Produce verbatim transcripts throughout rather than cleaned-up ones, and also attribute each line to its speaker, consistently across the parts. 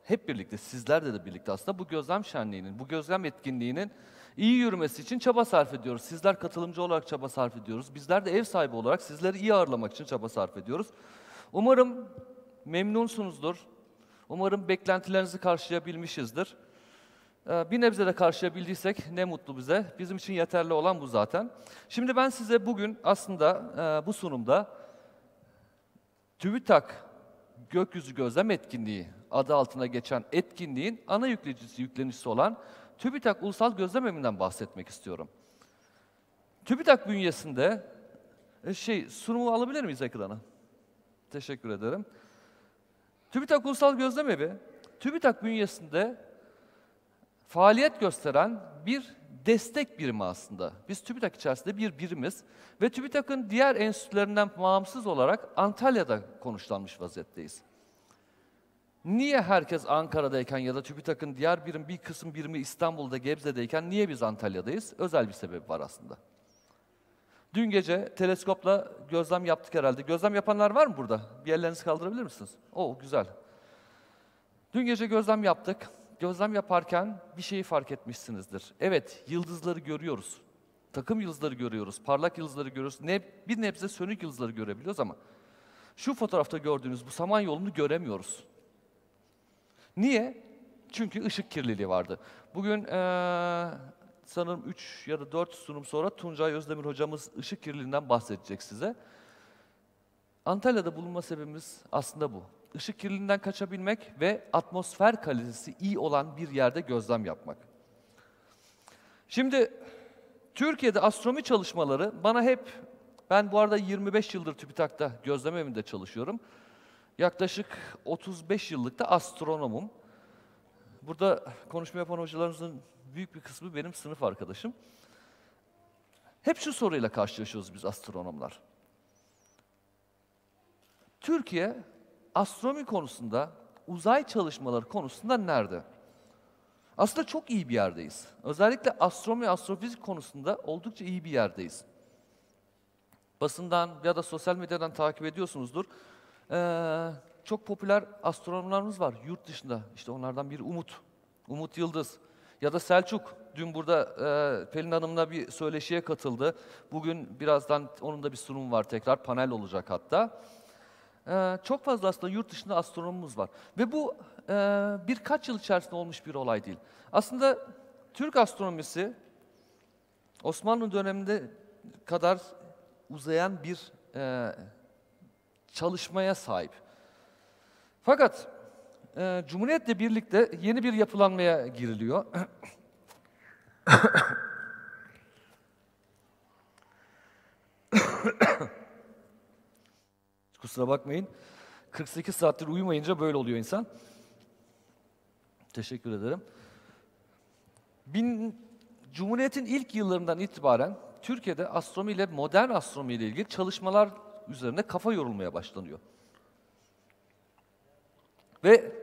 Speaker 1: hep birlikte, sizlerle de birlikte aslında bu gözlem şenliğinin, bu gözlem etkinliğinin iyi yürümesi için çaba sarf ediyoruz. Sizler katılımcı olarak çaba sarf ediyoruz. Bizler de ev sahibi olarak sizleri iyi ağırlamak için çaba sarf ediyoruz. Umarım memnunsunuzdur. Umarım beklentilerinizi karşılayabilmişizdir. Bir nebze de karşılayabildiysek ne mutlu bize. Bizim için yeterli olan bu zaten. Şimdi ben size bugün aslında bu sunumda TÜBİTAK Gökyüzü Gözlem Etkinliği adı altına geçen etkinliğin ana yüklenicisi, yüklenicisi olan TÜBİTAK Ulusal Gözlem Evi'nden bahsetmek istiyorum. TÜBİTAK bünyesinde, şey sunumu alabilir miyiz ekrana? Teşekkür ederim. TÜBİTAK Ulusal Gözlem Evi, TÜBİTAK bünyesinde faaliyet gösteren bir destek birimi aslında. Biz TÜBİTAK içerisinde bir birimiz ve TÜBİTAK'ın diğer enstitülerinden bağımsız olarak Antalya'da konuşlanmış vaziyetteyiz. Niye herkes Ankara'dayken ya da TÜBİTAK'ın diğer birim, bir kısım birimi İstanbul'da, Gebze'deyken niye biz Antalya'dayız? Özel bir sebebi var aslında. Dün gece teleskopla gözlem yaptık herhalde. Gözlem yapanlar var mı burada? Bir ellerinizi kaldırabilir misiniz? Oo, güzel. Dün gece gözlem yaptık. Gözlem yaparken bir şeyi fark etmişsinizdir. Evet, yıldızları görüyoruz. Takım yıldızları görüyoruz, parlak yıldızları görüyoruz. Ne, bir nebze sönük yıldızları görebiliyoruz ama şu fotoğrafta gördüğünüz bu Samanyolu'nu göremiyoruz. Niye? Çünkü ışık kirliliği vardı. Bugün ee, sanırım üç ya da dört sunum sonra Tuncay Özdemir hocamız ışık kirliliğinden bahsedecek size. Antalya'da bulunma sebebimiz aslında bu. Işık kirliliğinden kaçabilmek ve atmosfer kalitesi iyi olan bir yerde gözlem yapmak. Şimdi Türkiye'de astronomi çalışmaları bana hep, ben bu arada yirmi beş yıldır TÜBİTAK'ta gözlem evinde çalışıyorum. Yaklaşık otuz beş yıllık da astronomum. Burada konuşma yapan hocalarımızın büyük bir kısmı benim sınıf arkadaşım. Hep şu soruyla karşılaşıyoruz biz astronomlar. Türkiye astronomi konusunda, uzay çalışmaları konusunda nerede? Aslında çok iyi bir yerdeyiz. Özellikle astronomi, astrofizik konusunda oldukça iyi bir yerdeyiz. Basından ya da sosyal medyadan takip ediyorsunuzdur. Ee, çok popüler astronomlarımız var yurt dışında. İşte onlardan biri Umut, Umut Yıldız ya da Selçuk. Dün burada e, Pelin Hanım'la bir söyleşiye katıldı. Bugün birazdan onun da bir sunumu var, tekrar panel olacak hatta. Ee, çok fazla aslında yurt dışında astronomumuz var. Ve bu e, birkaç yıl içerisinde olmuş bir olay değil. Aslında Türk astronomisi Osmanlı döneminde kadar uzayan bir e, çalışmaya sahip. Fakat e, Cumhuriyet'le birlikte yeni bir yapılanmaya giriliyor. Kusura bakmayın. kırk sekiz saattir uyumayınca böyle oluyor insan. Teşekkür ederim. Bin, Cumhuriyet'in ilk yıllarından itibaren Türkiye'de astronomi ile, modern astronomi ile ilgili çalışmalar üzerine kafa yorulmaya başlanıyor. Ve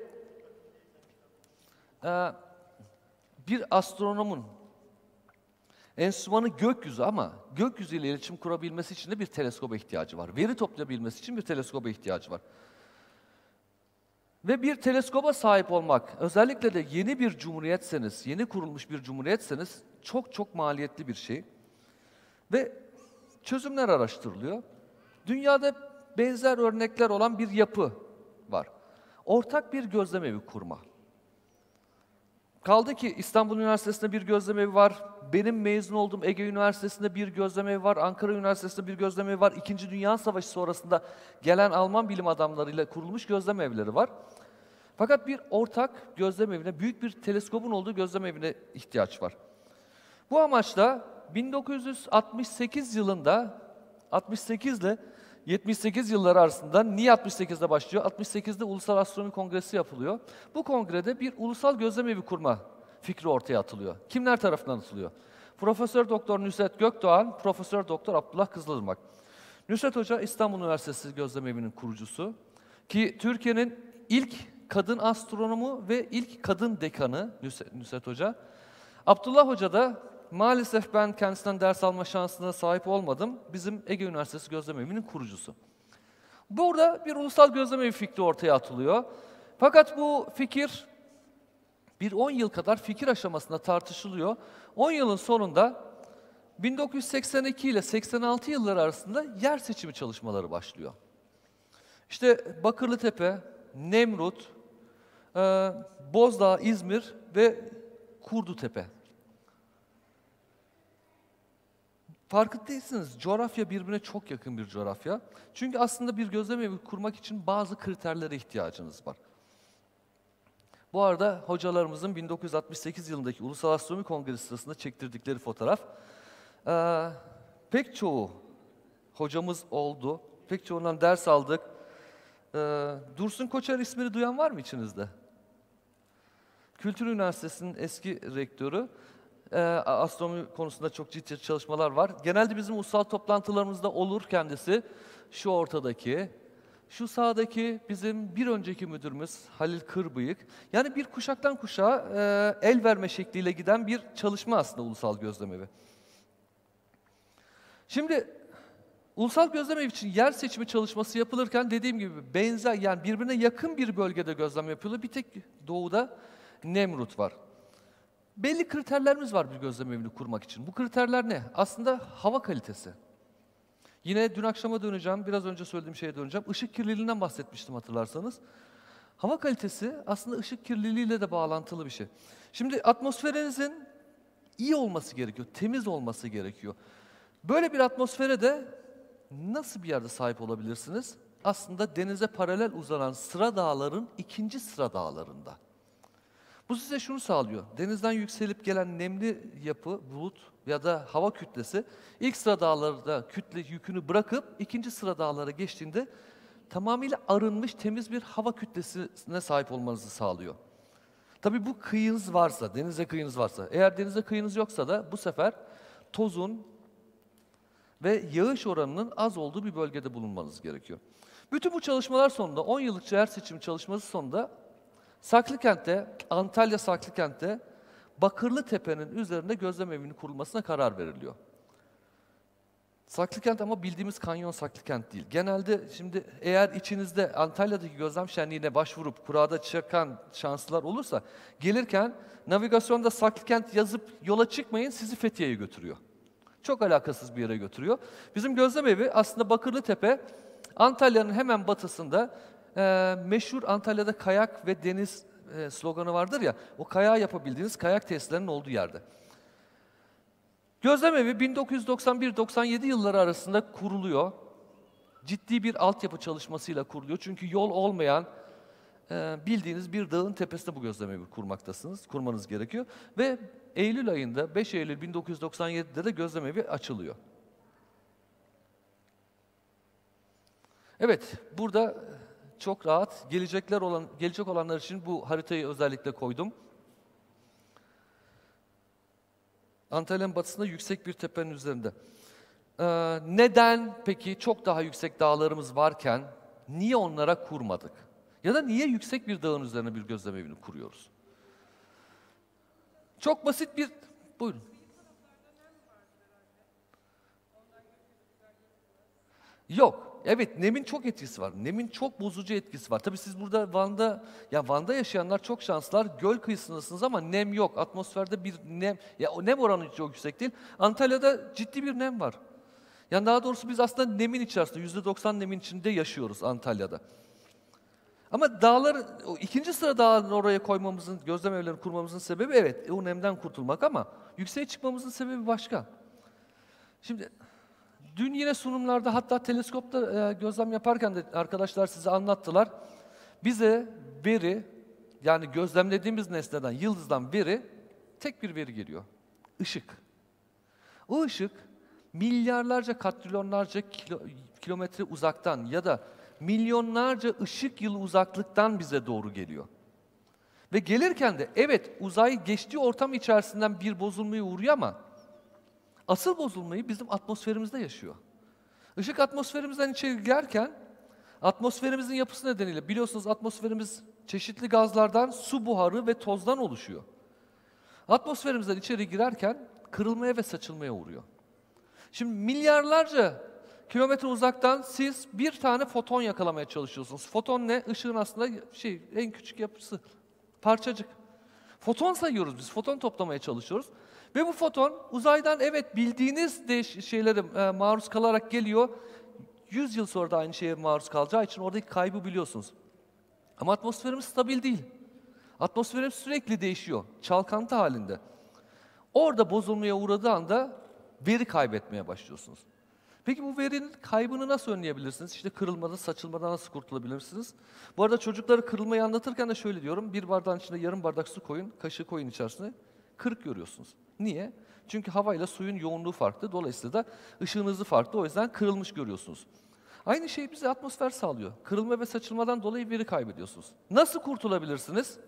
Speaker 1: e, bir astronomun enstrümanı gökyüzü ama gökyüzüyle iletişim kurabilmesi için de bir teleskoba ihtiyacı var. Veri toplayabilmesi için bir teleskoba ihtiyacı var. Ve bir teleskoba sahip olmak, özellikle de yeni bir cumhuriyetseniz, yeni kurulmuş bir cumhuriyetseniz çok çok maliyetli bir şey. Ve çözümler araştırılıyor. Dünyada benzer örnekler olan bir yapı var. Ortak bir gözlem evi kurma. Kaldı ki İstanbul Üniversitesi'nde bir gözlem evi var. Benim mezun olduğum Ege Üniversitesi'nde bir gözlem evi var. Ankara Üniversitesi'nde bir gözlem evi var. İkinci Dünya Savaşı sonrasında gelen Alman bilim adamlarıyla kurulmuş gözlem evleri var. Fakat bir ortak gözlem evine, büyük bir teleskobun olduğu gözlem evine ihtiyaç var. Bu amaçla bin dokuz yüz altmış sekiz yılında, altmış sekiz ile yetmiş sekiz yılları arasında, niye altmış sekizde başlıyor? altmış sekizde Ulusal Astronomi Kongresi yapılıyor. Bu kongrede bir ulusal gözlem evi kurma fikri ortaya atılıyor. Kimler tarafından atılıyor? Profesör Doktor Nusret Gökdoğan, Profesör Doktor Abdullah Kızılırmak. Nusret Hoca İstanbul Üniversitesi Gözlem Evi'nin kurucusu ki Türkiye'nin ilk kadın astronomu ve ilk kadın dekanı Nusret Hoca. Abdullah Hoca da maalesef ben kendisinden ders alma şansına sahip olmadım. Bizim Ege Üniversitesi Gözlem Evi'nin kurucusu. Burada bir ulusal gözlem evi fikri ortaya atılıyor. Fakat bu fikir bir on yıl kadar fikir aşamasında tartışılıyor. on yılın sonunda bin dokuz yüz seksen iki ile seksen altı yılları arasında yer seçimi çalışmaları başlıyor. İşte Bakırlıtepe, Nemrut, e, Bozdağ, İzmir ve Kurdutepe. Farkındaysanız coğrafya birbirine çok yakın bir coğrafya. Çünkü aslında bir gözlemevi kurmak için bazı kriterlere ihtiyacınız var. Bu arada hocalarımızın bin dokuz yüz altmış sekiz yılındaki Ulusal Astronomi Kongresi sırasında çektirdikleri fotoğraf. Ee, pek çoğu hocamız oldu. Pek çoğundan ders aldık. Ee, Dursun Koçer ismini duyan var mı içinizde? Kültür Üniversitesi'nin eski rektörü. Ee, astronomi konusunda çok ciddi çalışmalar var. Genelde bizim ulusal toplantılarımızda olur kendisi. Şu ortadaki, şu sağdaki bizim bir önceki müdürümüz Halil Kırbıyık. Yani bir kuşaktan kuşağa e, el verme şekliyle giden bir çalışma aslında Ulusal Gözlemevi. Şimdi Ulusal Gözlemevi için yer seçimi çalışması yapılırken dediğim gibi benzer, yani birbirine yakın bir bölgede gözlem yapılıyor. Bir tek doğuda Nemrut var. Belli kriterlerimiz var bir gözlemevini kurmak için. Bu kriterler ne? Aslında hava kalitesi. Yine dün akşama döneceğim, biraz önce söylediğim şeye döneceğim. Işık kirliliğinden bahsetmiştim hatırlarsanız. Hava kalitesi aslında ışık kirliliğiyle de bağlantılı bir şey. Şimdi atmosferinizin iyi olması gerekiyor, temiz olması gerekiyor. Böyle bir atmosfere de nasıl bir yerde sahip olabilirsiniz? Aslında denize paralel uzanan sıra dağların ikinci sıra dağlarında. Bu size şunu sağlıyor. Denizden yükselip gelen nemli yapı, bulut ya da hava kütlesi ilk sıra dağlarda kütle yükünü bırakıp ikinci sıra dağlara geçtiğinde tamamıyla arınmış temiz bir hava kütlesine sahip olmanızı sağlıyor. Tabii bu kıyınız varsa, denize kıyınız varsa. Eğer denize kıyınız yoksa da bu sefer tozun ve yağış oranının az olduğu bir bölgede bulunmanız gerekiyor. Bütün bu çalışmalar sonunda, on yıllık yer seçimi çalışması sonunda Saklıkent'te, Antalya Saklıkent'te Bakırlıtepe'nin üzerinde gözlemevinin kurulmasına karar veriliyor. Saklıkent ama bildiğimiz kanyon Saklıkent değil. Genelde şimdi eğer içinizde Antalya'daki gözlem şenliğine başvurup kurada çıkan şanslılar olursa gelirken navigasyonda Saklıkent yazıp yola çıkmayın, sizi Fethiye'ye götürüyor. Çok alakasız bir yere götürüyor. Bizim gözlemevi aslında Bakırlıtepe, Antalya'nın hemen batısında. Ee, meşhur Antalya'da kayak ve deniz e, sloganı vardır ya, o kayağı yapabildiğiniz kayak tesislerinin olduğu yerde. Gözlemevi bin dokuz yüz doksan bir doksan yedi yılları arasında kuruluyor. Ciddi bir altyapı çalışmasıyla kuruluyor. Çünkü yol olmayan e, bildiğiniz bir dağın tepesinde bu gözlemevi kurmaktasınız, kurmanız gerekiyor. Ve Eylül ayında, beş Eylül bin dokuz yüz doksan yedi'de de gözlemevi açılıyor. Evet, burada çok rahat, gelecekler olan, gelecek olanlar için bu haritayı özellikle koydum. Antalya'nın batısında yüksek bir tepenin üzerinde. Ee, neden peki çok daha yüksek dağlarımız varken niye onlara kurmadık? Ya da niye yüksek bir dağın üzerine bir gözlemevini kuruyoruz? Çok basit bir... Buyurun. Yok. Evet, nemin çok etkisi var. Nemin çok bozucu etkisi var. Tabii siz burada Van'da, ya Van'da yaşayanlar çok şanslılar. Göl kıyısındasınız ama nem yok. Atmosferde bir nem, ya o nem oranı çok yüksek değil. Antalya'da ciddi bir nem var. Yani daha doğrusu biz aslında nemin içerisinde, yüzde doksan nemin içinde yaşıyoruz Antalya'da. Ama dağlar, o ikinci sıra dağlarını oraya koymamızın, gözlem evlerini kurmamızın sebebi evet, o nemden kurtulmak ama yükseğe çıkmamızın sebebi başka. Şimdi... Dün yine sunumlarda, hatta teleskopta e, gözlem yaparken de arkadaşlar size anlattılar. Bize veri, yani gözlemlediğimiz nesneden, yıldızdan veri, tek bir veri geliyor. Işık. O ışık milyarlarca, katrilyonlarca kilo, kilometre uzaktan ya da milyonlarca ışık yılı uzaklıktan bize doğru geliyor. Ve gelirken de evet, uzay geçtiği ortam içerisinden bir bozulmaya uğruyor ama asıl bozulmayı bizim atmosferimizde yaşıyor. Işık atmosferimizden içeri girerken, atmosferimizin yapısı nedeniyle, biliyorsunuz atmosferimiz çeşitli gazlardan, su buharı ve tozdan oluşuyor. Atmosferimizden içeri girerken kırılmaya ve saçılmaya uğruyor. Şimdi milyarlarca Kilometre uzaktan siz bir tane foton yakalamaya çalışıyorsunuz. Foton ne? Işığın aslında şey en küçük yapısı. Parçacık. Foton sayıyoruz biz. Foton toplamaya çalışıyoruz. Ve bu foton uzaydan evet bildiğiniz de şeylere e, maruz kalarak geliyor. yüz yıl sonra da aynı şeye maruz kalacağı için oradaki kaybı biliyorsunuz. Ama atmosferimiz stabil değil. Atmosferimiz sürekli değişiyor. Çalkantı halinde. Orada bozulmaya uğradığı anda veri kaybetmeye başlıyorsunuz. Peki bu verinin kaybını nasıl önleyebilirsiniz? İşte kırılmadan, saçılmadan nasıl kurtulabilirsiniz? Bu arada çocuklara kırılmayı anlatırken de şöyle diyorum. Bir bardağın içinde yarım bardak su koyun, kaşığı koyun içerisine. Kırık görüyorsunuz. Niye? Çünkü havayla suyun yoğunluğu farklı. Dolayısıyla da ışığın hızı farklı. O yüzden kırılmış görüyorsunuz. Aynı şeyi bize atmosfer sağlıyor. Kırılma ve saçılmadan dolayı veri kaybediyorsunuz. Nasıl kurtulabilirsiniz?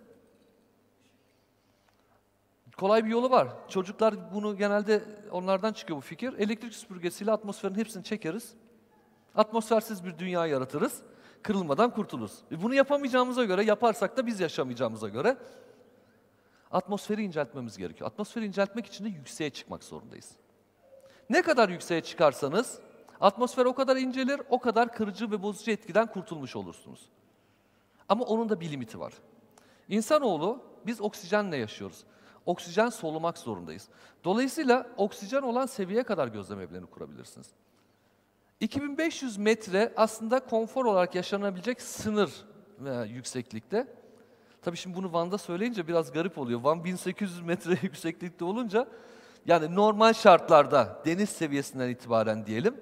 Speaker 1: Kolay bir yolu var. Çocuklar bunu genelde onlardan çıkıyor bu fikir. Elektrik süpürgesiyle atmosferin hepsini çekeriz. Atmosfersiz bir dünya yaratırız. Kırılmadan kurtuluruz. E bunu yapamayacağımıza göre, yaparsak da biz yaşamayacağımıza göre atmosferi inceltmemiz gerekiyor. Atmosferi inceltmek için de yükseğe çıkmak zorundayız. Ne kadar yükseğe çıkarsanız atmosfer o kadar incelir, o kadar kırıcı ve bozucu etkiden kurtulmuş olursunuz. Ama onun da bir limiti var. İnsanoğlu, biz oksijenle yaşıyoruz. Oksijen solumak zorundayız. Dolayısıyla oksijen olan seviyeye kadar gözlem evlerini kurabilirsiniz. iki bin beş yüz metre aslında konfor olarak yaşanabilecek sınır e, yükseklikte. Tabii şimdi bunu Van'da söyleyince biraz garip oluyor. Van bin sekiz yüz metre yükseklikte olunca, yani normal şartlarda deniz seviyesinden itibaren diyelim,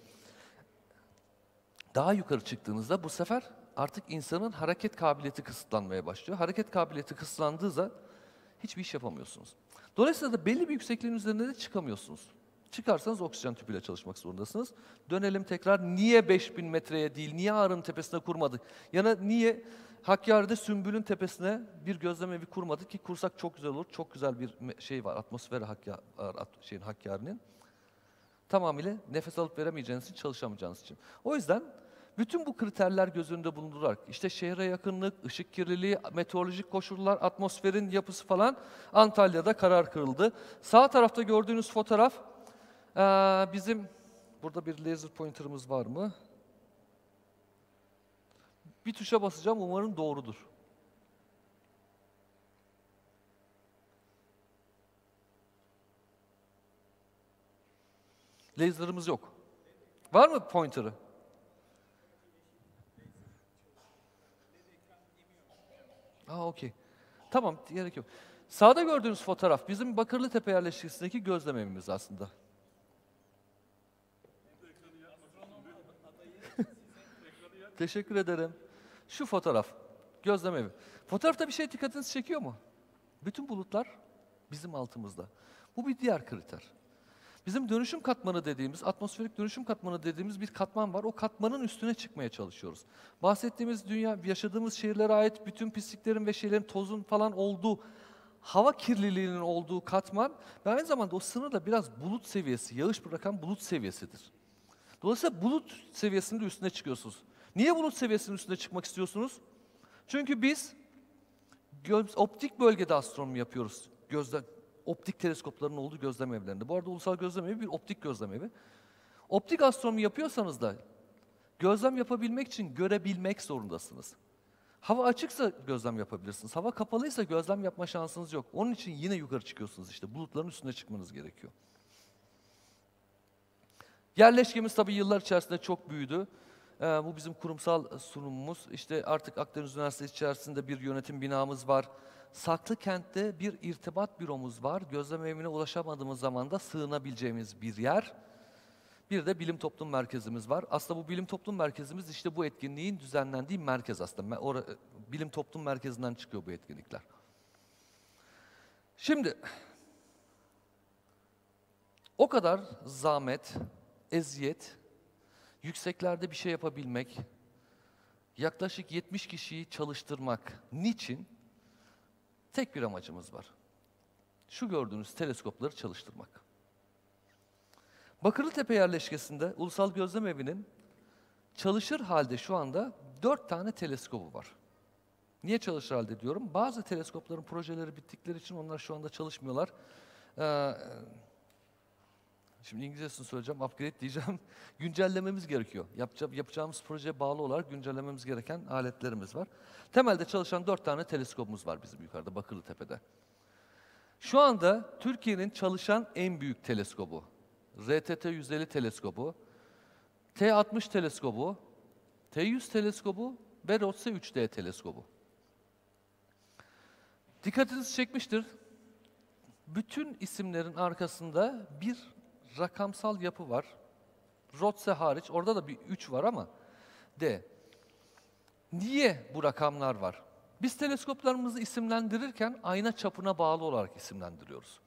Speaker 1: daha yukarı çıktığınızda bu sefer artık insanın hareket kabiliyeti kısıtlanmaya başlıyor. Hareket kabiliyeti kısıtlandığı hiçbir iş yapamıyorsunuz. Dolayısıyla da belli bir yüksekliğin üzerine de çıkamıyorsunuz. Çıkarsanız oksijen tüpüyle çalışmak zorundasınız. Dönelim tekrar, niye beş bin metreye değil, niye Ağrı'nın tepesine kurmadık? Yani niye Hakkari'de Sümbül'ün tepesine bir gözlem evi kurmadık ki kursak çok güzel olur. Çok güzel bir şey var, atmosferi Hakkari, şeyin, Hakkari'nin. Tamamıyla nefes alıp veremeyeceğiniz için, çalışamayacağınız için. O yüzden bütün bu kriterler göz önünde bulundurarak, işte şehre yakınlık, ışık kirliliği, meteorolojik koşullar, atmosferin yapısı falan Antalya'da karar kırıldı. Sağ tarafta gördüğünüz fotoğraf, ee, bizim, burada bir laser pointer'ımız var mı? Bir tuşa basacağım, umarım doğrudur. Laser'ımız yok. Var mı pointer'ı? Aa, okey. Tamam, gerek yok. Sağda gördüğünüz fotoğraf bizim Bakırlıtepe yerleşkesindeki gözlem evimiz aslında. Teşekkür ederim. Şu fotoğraf, gözlem evi. Fotoğrafta bir şey dikkatinizi çekiyor mu? Bütün bulutlar bizim altımızda. Bu bir diğer kriter. Bizim dönüşüm katmanı dediğimiz, atmosferik dönüşüm katmanı dediğimiz bir katman var. O katmanın üstüne çıkmaya çalışıyoruz. Bahsettiğimiz dünya, yaşadığımız şehirlere ait bütün pisliklerin ve şeylerin, tozun falan olduğu, hava kirliliğinin olduğu katman ve aynı zamanda o sınırda biraz bulut seviyesi, yağış bırakan bulut seviyesidir. Dolayısıyla bulut seviyesinin de üstüne çıkıyorsunuz. Niye bulut seviyesinin üstüne çıkmak istiyorsunuz? Çünkü biz optik bölgede astronomi yapıyoruz. Gözden, optik teleskopların olduğu gözlem evlerinde. Bu arada ulusal gözlem evi bir optik gözlem evi. Optik astronomi yapıyorsanız da gözlem yapabilmek için görebilmek zorundasınız. Hava açıksa gözlem yapabilirsiniz. Hava kapalıysa gözlem yapma şansınız yok. Onun için yine yukarı çıkıyorsunuz işte. Bulutların üstüne çıkmanız gerekiyor. Yerleşkemiz tabii yıllar içerisinde çok büyüdü. Ee, bu bizim kurumsal sunumumuz. İşte artık Akdeniz Üniversitesi içerisinde bir yönetim binamız var. Saklıkent'te bir irtibat büromuz var. Gözlem evine ulaşamadığımız zaman da sığınabileceğimiz bir yer. Bir de bilim toplum merkezimiz var. Aslında bu bilim toplum merkezimiz işte bu etkinliğin düzenlendiği merkez aslında. Or bilim toplum merkezinden çıkıyor bu etkinlikler. Şimdi o kadar zahmet, eziyet, yükseklerde bir şey yapabilmek, yaklaşık yetmiş kişiyi çalıştırmak. Niçin? Tek bir amacımız var. Şu gördüğünüz teleskopları çalıştırmak. Bakırlıtepe yerleşkesinde Ulusal Gözlem Evi'nin çalışır halde şu anda dört tane teleskobu var. Niye çalışır halde diyorum? Bazı teleskopların projeleri bittikleri için onlar şu anda çalışmıyorlar. Ee, Şimdi İngilizcesini söyleyeceğim, upgrade diyeceğim. Güncellememiz gerekiyor. Yapacağım, yapacağımız projeye bağlı olarak güncellememiz gereken aletlerimiz var. Temelde çalışan dört tane teleskopumuz var bizim yukarıda, Bakırlıtepe'de. Şu anda Türkiye'nin çalışan en büyük teleskobu, R T T yüz elli teleskobu, T altmış teleskobu, T yüz teleskobu ve ROTSE üç D teleskobu. Dikkatinizi çekmiştir. Bütün isimlerin arkasında bir rakamsal yapı var. ROTSE hariç, orada da bir üç var ama D. Niye bu rakamlar var? Biz teleskoplarımızı isimlendirirken ayna çapına bağlı olarak isimlendiriyoruz.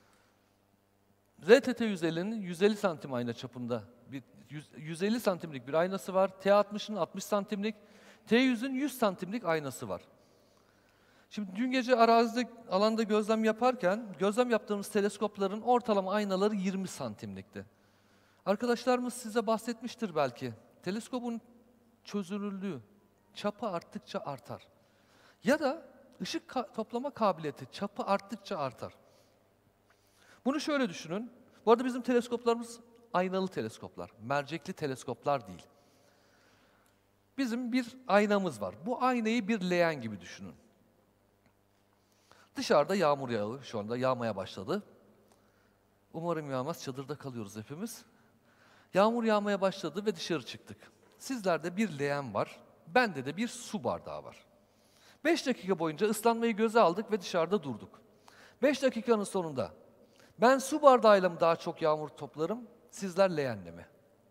Speaker 1: R T T yüz ellinin yüz elli santim ayna çapında bir yüz elli santimlik bir aynası var. T altmışın altmış santimlik, T yüzün yüz santimlik aynası var. Şimdi dün gece arazide, alanda gözlem yaparken, gözlem yaptığımız teleskopların ortalama aynaları yirmi santimlikti. Arkadaşlarımız size bahsetmiştir belki. Teleskopun çözünürlüğü, çapı arttıkça artar. Ya da ışık ka- toplama kabiliyeti, çapı arttıkça artar. Bunu şöyle düşünün. Bu arada bizim teleskoplarımız aynalı teleskoplar, mercekli teleskoplar değil. Bizim bir aynamız var. Bu aynayı bir leğen gibi düşünün. Dışarıda yağmur yağıyor, şu anda yağmaya başladı. Umarım yağmaz, çadırda kalıyoruz hepimiz. Yağmur yağmaya başladı ve dışarı çıktık. Sizlerde bir leğen var, bende de bir su bardağı var. Beş dakika boyunca ıslanmayı göze aldık ve dışarıda durduk. Beş dakikanın sonunda ben su bardağıyla mı daha çok yağmur toplarım, sizler leğenle mi?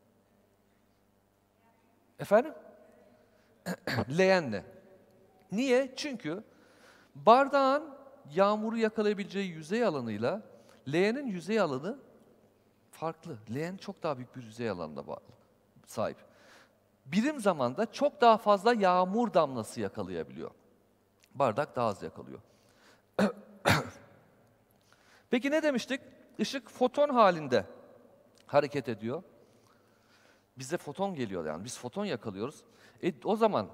Speaker 1: Efendim? Leğenle. Niye? Çünkü bardağın yağmuru yakalayabileceği yüzey alanıyla leğenin yüzey alanı farklı. Leğen çok daha büyük bir yüzey alanına sahip. Birim zamanda çok daha fazla yağmur damlası yakalayabiliyor. Bardak daha az yakalıyor. Peki ne demiştik? Işık foton halinde hareket ediyor. Bize foton geliyor yani. Biz foton yakalıyoruz. E, o zaman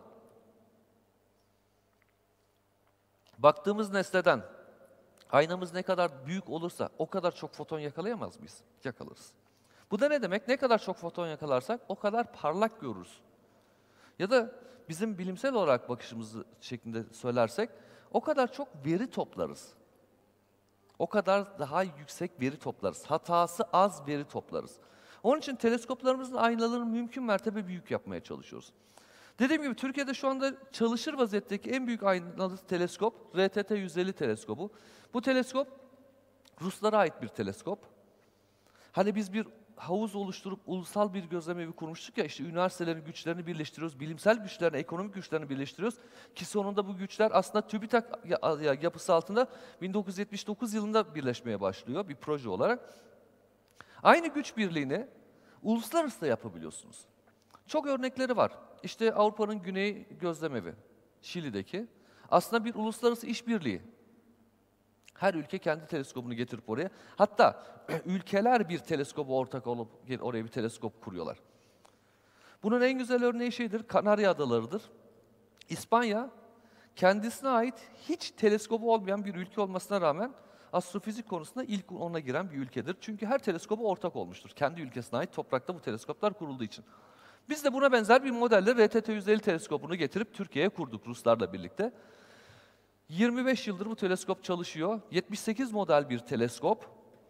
Speaker 1: baktığımız nesneden aynamız ne kadar büyük olursa o kadar çok foton yakalayamaz mıyız? Yakalarız. Bu da ne demek? Ne kadar çok foton yakalarsak o kadar parlak görürüz. Ya da bizim bilimsel olarak bakışımızı şeklinde söylersek o kadar çok veri toplarız. O kadar daha yüksek veri toplarız. Hatası az veri toplarız. Onun için teleskoplarımızın aynalarını mümkün mertebe büyük yapmaya çalışıyoruz. Dediğim gibi Türkiye'de şu anda çalışır vaziyetteki en büyük aynalı teleskop R T T yüz elli teleskobu. Bu teleskop Ruslara ait bir teleskop. Hani biz bir havuz oluşturup ulusal bir gözlemevi kurmuştuk ya, işte üniversitelerin güçlerini birleştiriyoruz, bilimsel güçlerini, ekonomik güçlerini birleştiriyoruz ki sonunda bu güçler aslında TÜBİTAK yapısı altında bin dokuz yüz yetmiş dokuz yılında birleşmeye başlıyor bir proje olarak. Aynı güç birliğini uluslararası da yapabiliyorsunuz. Çok örnekleri var. İşte Avrupa'nın Güney Gözlemevi, Şili'deki aslında bir uluslararası işbirliği. Her ülke kendi teleskopunu getirip oraya, hatta ülkeler bir teleskobu ortak olup oraya bir teleskop kuruyorlar. Bunun en güzel örneği şeydir, Kanarya Adaları'dır. İspanya, kendisine ait hiç teleskobu olmayan bir ülke olmasına rağmen astrofizik konusunda ilk ona giren bir ülkedir. Çünkü her teleskobu ortak olmuştur. Kendi ülkesine ait toprakta bu teleskoplar kurulduğu için. Biz de buna benzer bir modelle R T T yüz elli teleskopunu getirip Türkiye'ye kurduk Ruslarla birlikte. yirmi beş yıldır bu teleskop çalışıyor. yetmiş sekiz model bir teleskop.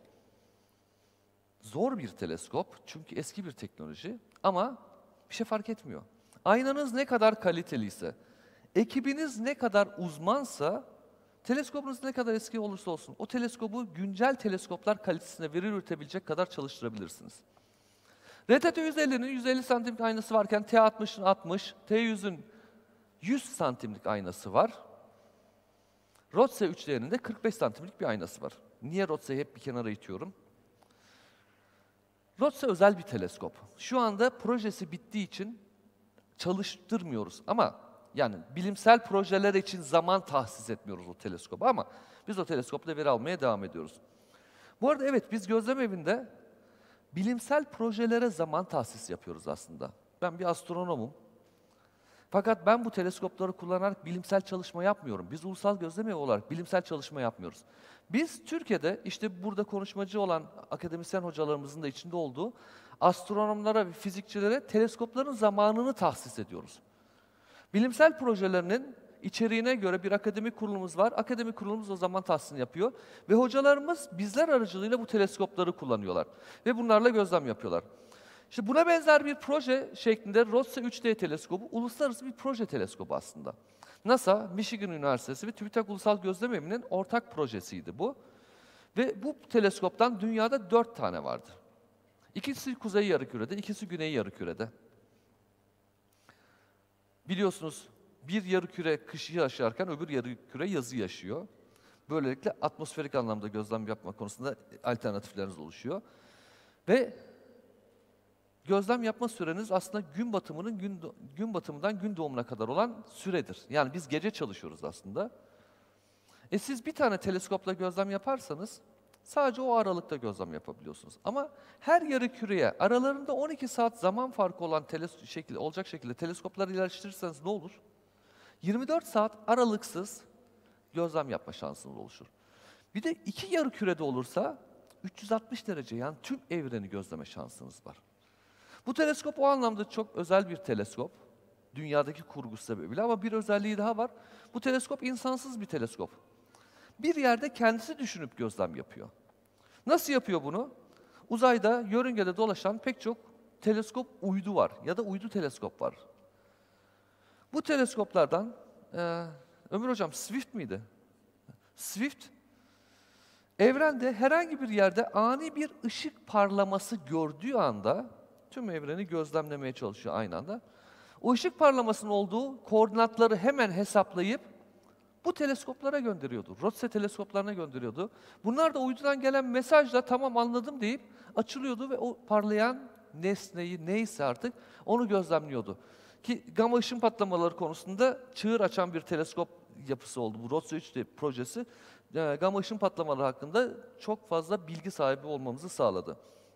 Speaker 1: Zor bir teleskop çünkü eski bir teknoloji ama bir şey fark etmiyor. Aynanız ne kadar kaliteliyse, ekibiniz ne kadar uzmansa, teleskopunuz ne kadar eski olursa olsun o teleskobu güncel teleskoplar kalitesine veri üretebilecek kadar çalıştırabilirsiniz. R T T yüz ellinin yüz elli santimlik aynası varken T altmışın altmış, T yüzün yüz santimlik aynası var. ROTSE üç D'nin de kırk beş santimlik bir aynası var. Niye ROTSE'yi hep bir kenara itiyorum? ROTSE özel bir teleskop. Şu anda projesi bittiği için çalıştırmıyoruz ama yani bilimsel projeler için zaman tahsis etmiyoruz o teleskoba ama biz o teleskopla veri almaya devam ediyoruz. Bu arada evet, biz gözlem evinde bilimsel projelere zaman tahsis yapıyoruz aslında. Ben bir astronomum. Fakat ben bu teleskopları kullanarak bilimsel çalışma yapmıyorum. Biz ulusal gözlem evi olarak bilimsel çalışma yapmıyoruz. Biz Türkiye'de işte burada konuşmacı olan akademisyen hocalarımızın da içinde olduğu astronomlara ve fizikçilere teleskopların zamanını tahsis ediyoruz. Bilimsel projelerinin içeriğine göre bir akademik kurulumuz var. Akademik kurulumuz o zaman tahsisini yapıyor. Ve hocalarımız bizler aracılığıyla bu teleskopları kullanıyorlar. Ve bunlarla gözlem yapıyorlar. İşte buna benzer bir proje şeklinde ROSSE üç D teleskobu, uluslararası bir proje teleskobu aslında. NASA, Michigan Üniversitesi ve TÜBİTAK Ulusal Gözlem Evi'nin ortak projesiydi bu. Ve bu teleskoptan dünyada dört tane vardı. İkisi kuzey yarımkürede, ikisi güney yarımkürede. Biliyorsunuz bir yarımküre kışı yaşarken öbür yarımküre yazı yaşıyor. Böylelikle atmosferik anlamda gözlem yapma konusunda alternatifleriniz oluşuyor. Ve gözlem yapma süreniz aslında gün batımının gün, gün batımından gün doğumuna kadar olan süredir. Yani biz gece çalışıyoruz aslında. E siz bir tane teleskopla gözlem yaparsanız sadece o aralıkta gözlem yapabiliyorsunuz. Ama her yarımküreye aralarında on iki saat zaman farkı olan teles- şekilde, olacak şekilde teleskopları yerleştirirseniz ne olur? yirmi dört saat aralıksız gözlem yapma şansınız oluşur. Bir de iki yarımkürede olursa üç yüz altmış derece, yani tüm evreni gözleme şansınız var. Bu teleskop o anlamda çok özel bir teleskop. Dünyadaki kurgusu sebebiyle, ama bir özelliği daha var. Bu teleskop insansız bir teleskop. Bir yerde kendisi düşünüp gözlem yapıyor. Nasıl yapıyor bunu? Uzayda, yörüngede dolaşan pek çok teleskop uydu var ya da uydu teleskop var. Bu teleskoplardan, e, Ömür Hocam Swift miydi? Swift, evrende herhangi bir yerde ani bir ışık parlaması gördüğü anda tüm evreni gözlemlemeye çalışıyor aynı anda. O ışık parlamasının olduğu koordinatları hemen hesaplayıp bu teleskoplara gönderiyordu. ROSSE teleskoplarına gönderiyordu. Bunlar da uydudan gelen mesajla tamam anladım deyip açılıyordu ve o parlayan nesneyi neyse artık onu gözlemliyordu. Ki gama ışın patlamaları konusunda çığır açan bir teleskop yapısı oldu. Bu ROSSE üç D projesi e, gama ışın patlamaları hakkında çok fazla bilgi sahibi olmamızı sağladı.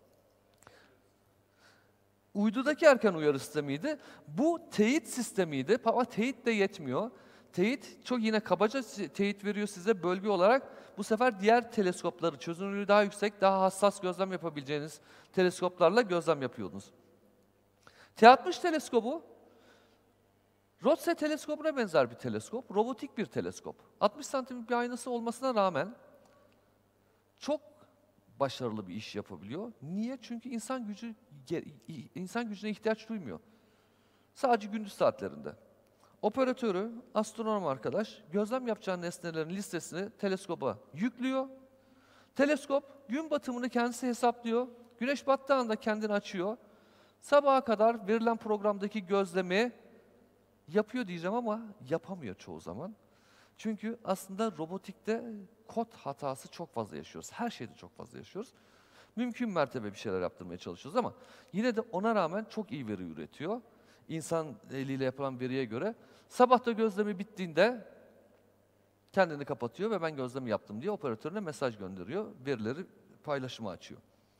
Speaker 1: Uydudaki erken uyarı sistemiydi. Bu teyit sistemiydi ama teyit de yetmiyor. Teyit çok yine kabaca teyit veriyor size bölge olarak. Bu sefer diğer teleskopları, çözünürlüğü daha yüksek, daha hassas gözlem yapabileceğiniz teleskoplarla gözlem yapıyordunuz. T altmış teleskobu, ROSSE teleskobuna benzer bir teleskop, robotik bir teleskop. altmış santimlik bir aynası olmasına rağmen çok başarılı bir iş yapabiliyor. Niye? Çünkü insan gücü insan gücüne ihtiyaç duymuyor. Sadece gündüz saatlerinde. Operatörü, astronom arkadaş, gözlem yapacağı nesnelerin listesini teleskoba yüklüyor. Teleskop gün batımını kendisi hesaplıyor. Güneş battığı anda kendini açıyor. Sabaha kadar verilen programdaki gözlemi yapıyor diyeceğim ama yapamıyor çoğu zaman. Çünkü aslında robotikte kod hatası çok fazla yaşıyoruz. Her şeyde çok fazla yaşıyoruz. Mümkün mertebe bir şeyler yaptırmaya çalışıyoruz ama yine de ona rağmen çok iyi veri üretiyor. İnsan eliyle yapılan veriye göre. Sabah da gözlemi bittiğinde kendini kapatıyor ve ben gözlemi yaptım diye operatörüne mesaj gönderiyor. Verileri paylaşıma açıyor.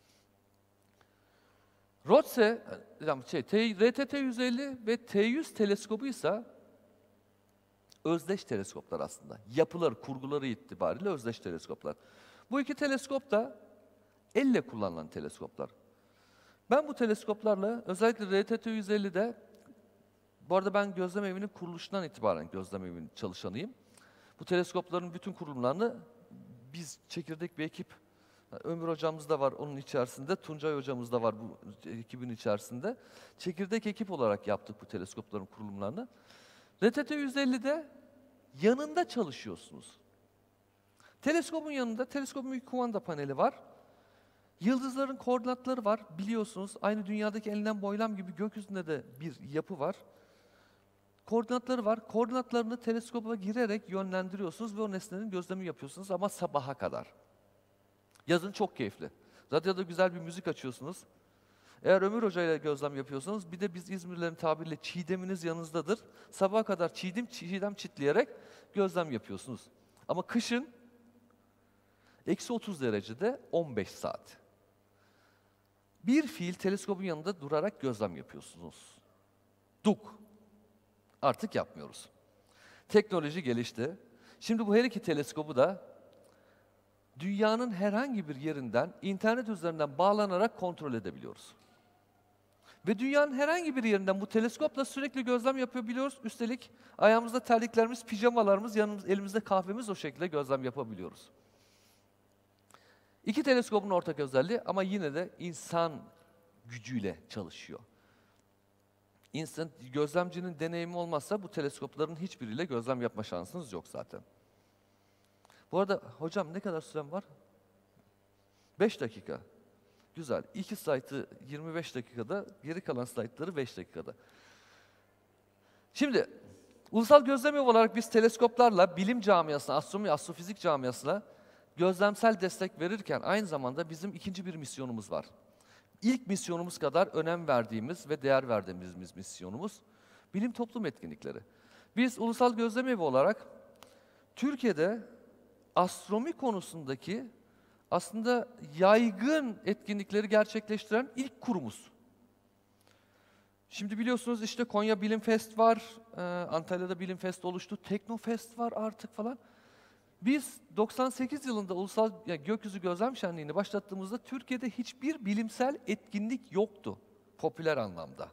Speaker 1: ROSSE, şey, R T T yüz elli ve T yüz teleskobu ise özdeş teleskoplar aslında. Yapıları, kurguları itibariyle özdeş teleskoplar. Bu iki teleskop da elle kullanılan teleskoplar. Ben bu teleskoplarla özellikle R T T yüz elli'de, bu arada ben gözlem evinin kuruluşundan itibaren gözlem evinin çalışanıyım. Bu teleskopların bütün kurulumlarını biz çekirdek bir ekip, Ömür hocamız da var onun içerisinde, Tuncay hocamız da var bu ekibin içerisinde. Çekirdek ekip olarak yaptık bu teleskopların kurulumlarını. R T T yüz elli'de yanında çalışıyorsunuz. Teleskopun yanında, teleskopun bir kumanda paneli var. Yıldızların koordinatları var. Biliyorsunuz aynı dünyadaki enlem boylam gibi gökyüzünde de bir yapı var. Koordinatları var. Koordinatlarını teleskopa girerek yönlendiriyorsunuz ve o nesnenin gözlemi yapıyorsunuz ama sabaha kadar. Yazın çok keyifli. Radyoda güzel bir müzik açıyorsunuz. Eğer Ömür Hoca ile gözlem yapıyorsanız, bir de biz İzmirlilerin tabiriyle çiğdeminiz yanınızdadır. Sabaha kadar çiğdem, çiğdem çitleyerek gözlem yapıyorsunuz. Ama kışın eksi otuz derecede on beş saat. Bir fiil teleskopun yanında durarak gözlem yapıyorsunuz. Duk. Artık yapmıyoruz. Teknoloji gelişti. Şimdi bu her iki teleskobu da dünyanın herhangi bir yerinden internet üzerinden bağlanarak kontrol edebiliyoruz. Ve dünyanın herhangi bir yerinden bu teleskopla sürekli gözlem yapabiliyoruz. Üstelik ayağımızda terliklerimiz, pijamalarımız, yanımız, elimizde kahvemiz o şekilde gözlem yapabiliyoruz. İki teleskopun ortak özelliği ama yine de insan gücüyle çalışıyor. İnsan, gözlemcinin deneyimi olmazsa bu teleskopların hiçbiriyle gözlem yapma şansınız yok zaten. Bu arada hocam ne kadar sürem var? beş dakika. Güzel. İki slaytı yirmi beş dakikada, geri kalan slaytları beş dakikada. Şimdi, ulusal gözlem evi olarak biz teleskoplarla bilim camiasına, astronomi, astrofizik camiasına gözlemsel destek verirken aynı zamanda bizim ikinci bir misyonumuz var. İlk misyonumuz kadar önem verdiğimiz ve değer verdiğimiz misyonumuz bilim toplum etkinlikleri. Biz ulusal gözlem evi olarak Türkiye'de astronomi konusundaki aslında yaygın etkinlikleri gerçekleştiren ilk kurumuz. Şimdi biliyorsunuz işte Konya Bilim Fest var, e, Antalya'da Bilim Fest oluştu, Teknofest var artık falan. Biz doksan sekiz yılında Ulusal yani Gökyüzü Gözlem Şenliği'ni başlattığımızda Türkiye'de hiçbir bilimsel etkinlik yoktu, popüler anlamda.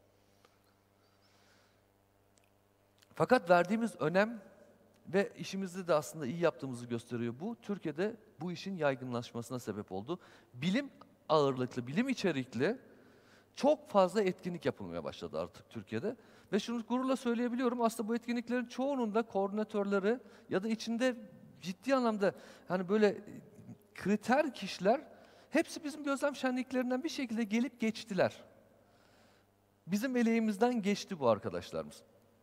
Speaker 1: Fakat verdiğimiz önem ve işimizde de aslında iyi yaptığımızı gösteriyor bu. Türkiye'de bu işin yaygınlaşmasına sebep oldu. Bilim ağırlıklı, bilim içerikli çok fazla etkinlik yapılmaya başladı artık Türkiye'de. Ve şunu gururla söyleyebiliyorum, aslında bu etkinliklerin çoğunun da koordinatörleri ya da içinde ciddi anlamda hani böyle kriter kişiler hepsi bizim gözlem şenliklerinden bir şekilde gelip geçtiler. Bizim eleğimizden geçti bu arkadaşlarımız.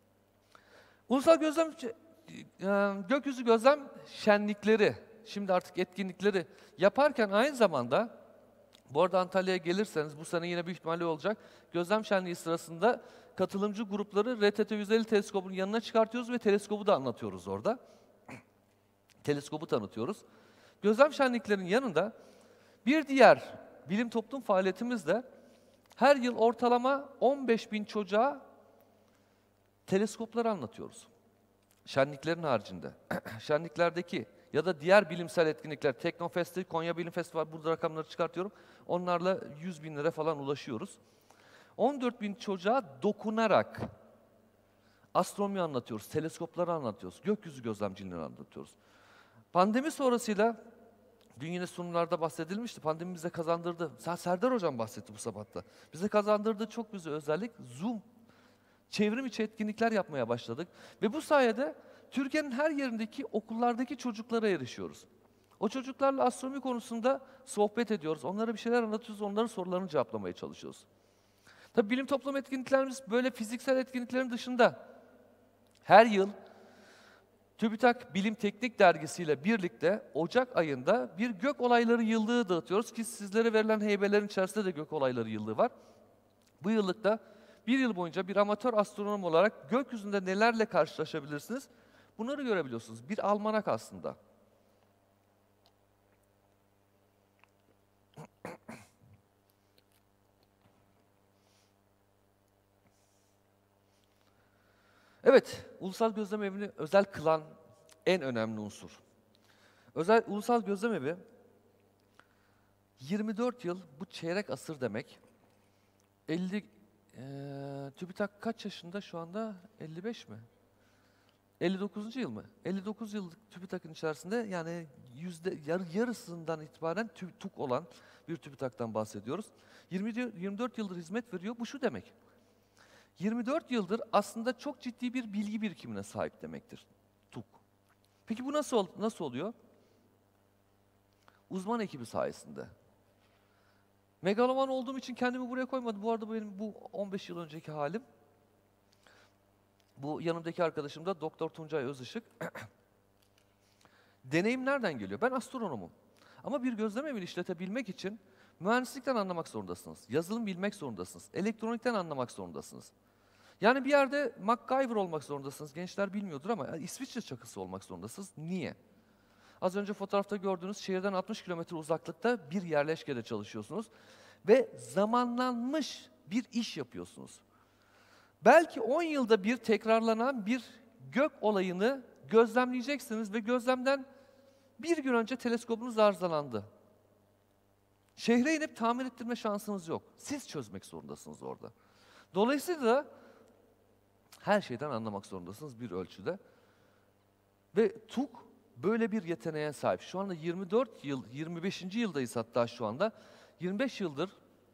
Speaker 1: Ulusal Gözlem Gökyüzü Gözlem Şenlikleri, şimdi artık etkinlikleri yaparken aynı zamanda, bu arada Antalya'ya gelirseniz bu sene yine büyük ihtimalle olacak, gözlem şenliği sırasında katılımcı grupları R T T yüz elli teleskobun yanına çıkartıyoruz ve teleskobu da anlatıyoruz orada. Teleskobu tanıtıyoruz. Gözlem şenliklerinin yanında bir diğer bilim toplum faaliyetimiz de her yıl ortalama on beş bin çocuğa teleskopları anlatıyoruz. Şenliklerin haricinde. Şenliklerdeki ya da diğer bilimsel etkinlikler, Teknofest'i, Konya Bilim Festi var, burada rakamları çıkartıyorum. Onlarla yüz bin lira falan ulaşıyoruz. on dört bin çocuğa dokunarak astronomi anlatıyoruz, teleskopları anlatıyoruz, gökyüzü gözlemciliğini anlatıyoruz. Pandemi sonrasıyla, dün yine sunumlarda bahsedilmişti, pandemi bize kazandırdı. Serdar Hocam bahsetti bu sabah da. Bize kazandırdığı çok güzel özellik Zoom. Çevrim içi etkinlikler yapmaya başladık. Ve bu sayede Türkiye'nin her yerindeki okullardaki çocuklara erişiyoruz. O çocuklarla astronomi konusunda sohbet ediyoruz. Onlara bir şeyler anlatıyoruz, onların sorularını cevaplamaya çalışıyoruz. Tabii bilim toplum etkinliklerimiz böyle fiziksel etkinliklerin dışında her yıl TÜBİTAK Bilim Teknik Dergisi ile birlikte Ocak ayında bir gök olayları yıllığı dağıtıyoruz ki sizlere verilen heybelerin içerisinde de gök olayları yıllığı var. Bu yıllıkta bir yıl boyunca bir amatör astronom olarak gökyüzünde nelerle karşılaşabilirsiniz? Bunları görebiliyorsunuz. Bir almanak aslında. Evet, Ulusal Gözlem Evi'ni özel kılan en önemli unsur. Özel, Ulusal Gözlem Evi, yirmi dört yıl, bu çeyrek asır demek. elli, e, TÜBİTAK kaç yaşında şu anda? elli beş mi? elli dokuzuncu yıl mı? elli dokuz yıllık TÜBİTAK'ın içerisinde yani yüzde yar, yarısından itibaren TÜK olan bir TÜBİTAK'tan bahsediyoruz. yirmi, yirmi dört yıldır hizmet veriyor. Bu şu demek. yirmi dört yıldır aslında çok ciddi bir bilgi birikimine sahip demektir TÜK. Peki bu nasıl nasıl oluyor? Uzman ekibi sayesinde. Megaloman olduğum için kendimi buraya koymadım. Bu arada benim bu on beş yıl önceki halim. Bu yanımdaki arkadaşım da Doktor Tuncay Özışık. Deneyim nereden geliyor? Ben astronomum. Ama bir gözlem evini işletebilmek için mühendislikten anlamak zorundasınız. Yazılım bilmek zorundasınız. Elektronikten anlamak zorundasınız. Yani bir yerde MacGyver olmak zorundasınız. Gençler bilmiyordur ama İsviçre çakısı olmak zorundasınız. Niye? Az önce fotoğrafta gördüğünüz şehirden altmış kilometre uzaklıkta bir yerleşkede çalışıyorsunuz. Ve zamanlanmış bir iş yapıyorsunuz. belki on yılda bir tekrarlanan bir gök olayını gözlemleyeceksiniz ve gözlemden bir gün önce teleskopunuz arızalandı. Şehre inip tamir ettirme şansınız yok. Siz çözmek zorundasınız orada. Dolayısıyla da her şeyden anlamak zorundasınız bir ölçüde. Ve TUG böyle bir yeteneğe sahip. Şu anda yirmi dört yıl, yirmi beşinci yıldayız hatta şu anda. yirmi beş yıldır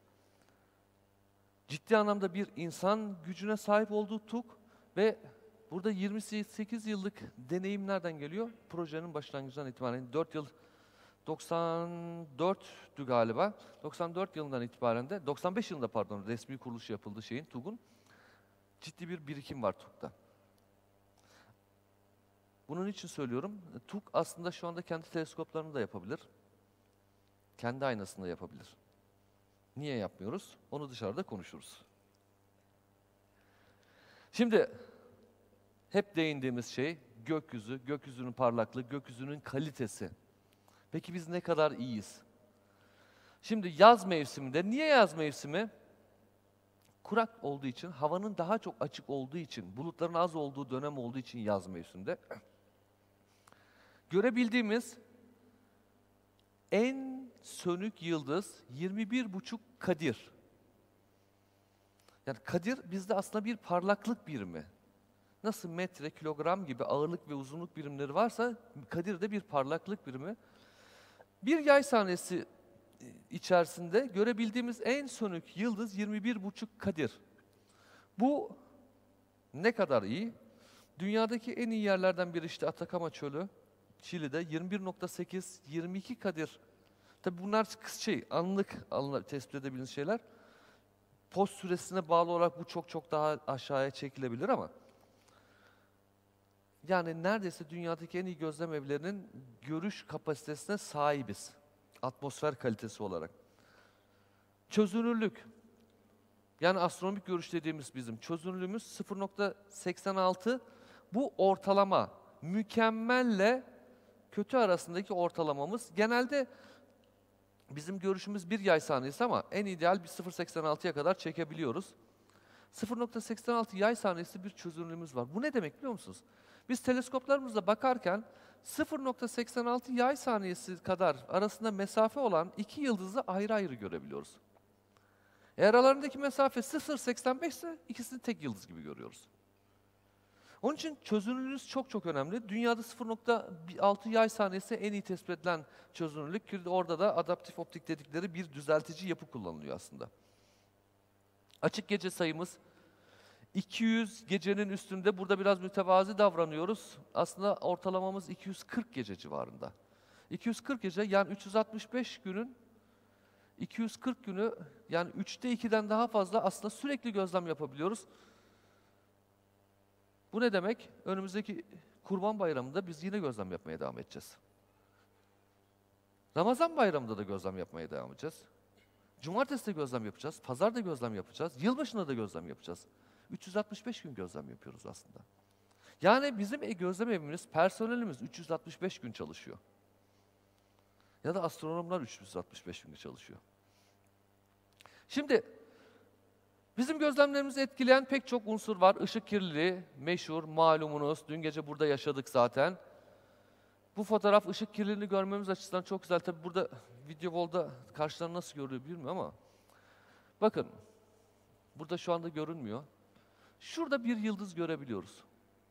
Speaker 1: ciddi anlamda bir insan gücüne sahip olduğu TUG ve burada yirmi sekiz yıllık deneyim nereden geliyor? Projenin başlangıcından itibaren dört yıl, doksan dörttü galiba. doksan dört yılından itibaren de, doksan beş yılında pardon resmi kuruluşu yapıldı şeyin, TUG'un. Ciddi bir birikim var TUG'da. Bunun için söylüyorum, TUG aslında şu anda kendi teleskoplarını da yapabilir. Kendi aynasını da yapabilir. Niye yapmıyoruz? Onu dışarıda konuşuruz. Şimdi hep değindiğimiz şey gökyüzü, gökyüzünün parlaklığı, gökyüzünün kalitesi. Peki biz ne kadar iyiyiz? Şimdi yaz mevsiminde, niye yaz mevsimi? Kurak olduğu için, havanın daha çok açık olduğu için, bulutların az olduğu dönem olduğu için yaz mevsiminde görebildiğimiz en sönük yıldız yirmi bir buçuk Kadir. Yani Kadir bizde aslında bir parlaklık birimi. Nasıl metre, kilogram gibi ağırlık ve uzunluk birimleri varsa Kadir de bir parlaklık birimi. Bir yay sahnesi içerisinde görebildiğimiz en sönük yıldız yirmi bir buçuk Kadir. Bu ne kadar iyi? Dünyadaki en iyi yerlerden biri işte Atakama Çölü, Şili'de yirmi bir nokta sekiz yirmi iki Kadir. Tabii bunlar şey, anlık alınıp tespit edebildiğiniz şeyler. Post süresine bağlı olarak bu çok çok daha aşağıya çekilebilir ama yani neredeyse dünyadaki en iyi gözlem evlerinin görüş kapasitesine sahibiz. Atmosfer kalitesi olarak. Çözünürlük. Yani astronomik görüş dediğimiz bizim çözünürlüğümüz sıfır nokta seksen altı. Bu ortalama. Mükemmelle kötü arasındaki ortalamamız. Genelde bizim görüşümüz bir yay saniyesi ama en ideal bir sıfır nokta seksen altıya kadar çekebiliyoruz. sıfır nokta seksen altı yay saniyesi bir çözünürlüğümüz var. Bu ne demek biliyor musunuz? Biz teleskoplarımızla bakarken sıfır nokta seksen altı yay saniyesi kadar arasında mesafe olan iki yıldızı ayrı ayrı görebiliyoruz. Eğer aralarındaki mesafe sıfır nokta seksen beş ise ikisini tek yıldız gibi görüyoruz. Onun için çözünürlüğünüz çok çok önemli. Dünyada sıfır nokta altı yay saniyesi en iyi tespit edilen çözünürlük. Orada da adaptif optik dedikleri bir düzeltici yapı kullanılıyor aslında. Açık gece sayımız iki yüz gecenin üstünde. Burada biraz mütevazi davranıyoruz. Aslında ortalamamız iki yüz kırk gece civarında. iki yüz kırk gece yani üç yüz altmış beş günün iki yüz kırk günü yani üçte ikiden daha fazla aslında sürekli gözlem yapabiliyoruz. Bu ne demek? Önümüzdeki Kurban Bayramı'nda biz yine gözlem yapmaya devam edeceğiz. Ramazan Bayramı'nda da gözlem yapmaya devam edeceğiz. Cumartesi de gözlem yapacağız, pazar da gözlem yapacağız, yılbaşında da gözlem yapacağız. üç yüz altmış beş gün gözlem yapıyoruz aslında. Yani bizim gözlem evimiz, personelimiz üç yüz altmış beş gün çalışıyor. Ya da astronomlar üç yüz altmış beş gün çalışıyor. Şimdi bizim gözlemlerimizi etkileyen pek çok unsur var. Işık kirliliği, meşhur, malumunuz. Dün gece burada yaşadık zaten. Bu fotoğraf ışık kirliliğini görmemiz açısından çok güzel. Tabii burada video wall'da karşıdan nasıl görülüyor bilmiyorum ama bakın, burada şu anda görünmüyor. Şurada bir yıldız görebiliyoruz.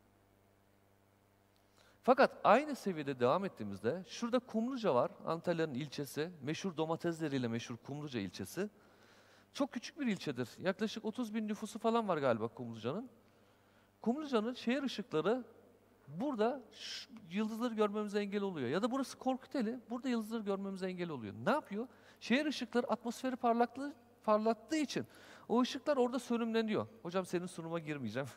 Speaker 1: Fakat aynı seviyede devam ettiğimizde şurada Kumluca var. Antalya'nın ilçesi. Meşhur domatesleriyle meşhur Kumluca ilçesi. Çok küçük bir ilçedir. Yaklaşık otuz bin nüfusu falan var galiba Kumluca'nın. Kumluca'nın şehir ışıkları burada yıldızları görmemize engel oluyor. Ya da burası Korkuteli, burada yıldızları görmemize engel oluyor. Ne yapıyor? Şehir ışıkları atmosferi parlaklığı, parlattığı için o ışıklar orada sönümleniyor. Hocam senin sunuma girmeyeceğim.